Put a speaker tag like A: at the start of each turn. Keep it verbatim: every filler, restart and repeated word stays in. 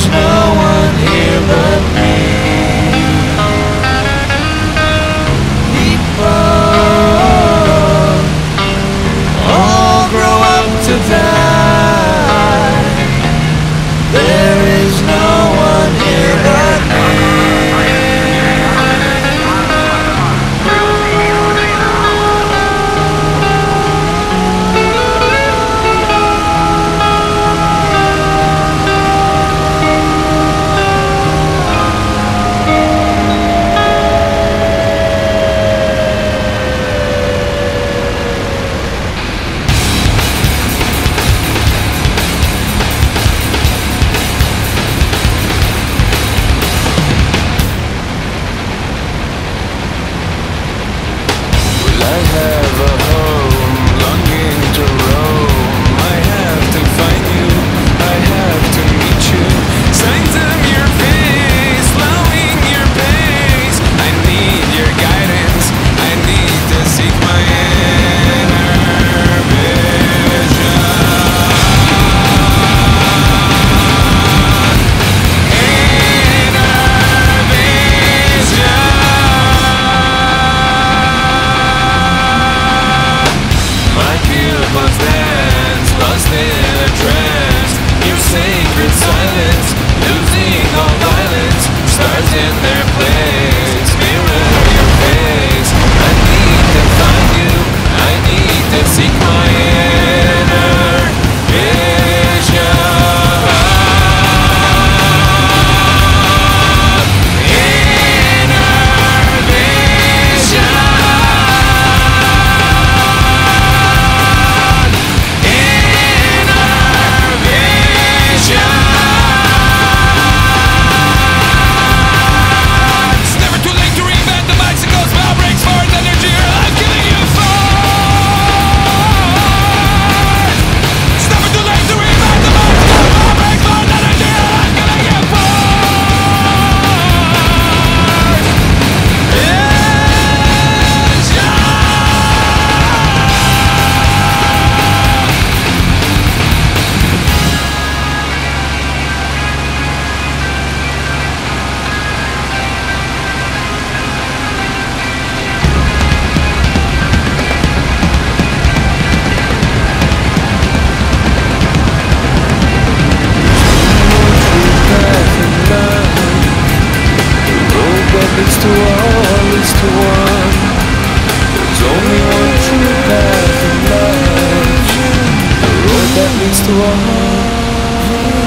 A: there's no one here but me. People all grow up to die. There is no one here but me. I have a home, longing to roam. I have to find you, I have to meet you. Signs of your face, slowing your pace. I need your guidance, I need to seek my inner vision. Inner vision. My pupils dance, lost in a trance. Your sacred silence, losing all violence. Stars in their place, mirror your face. I need to find you, I need to seek my inner vision. Inner vision. Leads to all, leads to one. There's only one true path in love. The road that leads to all.